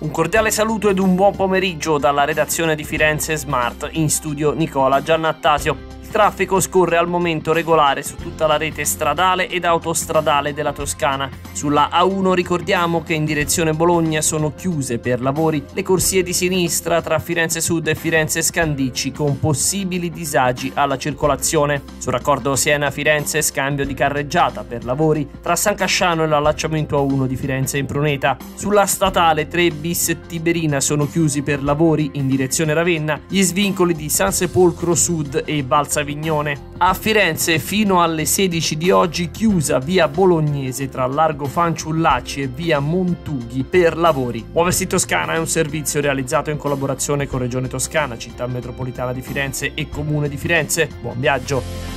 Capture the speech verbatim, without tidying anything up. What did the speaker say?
Un cordiale saluto ed un buon pomeriggio dalla redazione di Firenze Smart, in studio Nicola Giannattasio. Il traffico scorre al momento regolare su tutta la rete stradale ed autostradale della Toscana. Sulla A uno ricordiamo che in direzione Bologna sono chiuse per lavori le corsie di sinistra tra Firenze Sud e Firenze Scandicci, con possibili disagi alla circolazione. Sul raccordo Siena-Firenze scambio di carreggiata per lavori tra San Casciano e l'allacciamento A uno di Firenze in Pruneta. Sulla statale tre bis Tiberina sono chiusi per lavori in direzione Ravenna gli svincoli di San Sepolcro Sud e Balsa Vignone. A Firenze fino alle sedici di oggi chiusa via Bolognese tra Largo Fanciullacci e via Montughi per lavori. Muoversi Toscana è un servizio realizzato in collaborazione con Regione Toscana, Città Metropolitana di Firenze e Comune di Firenze. Buon viaggio!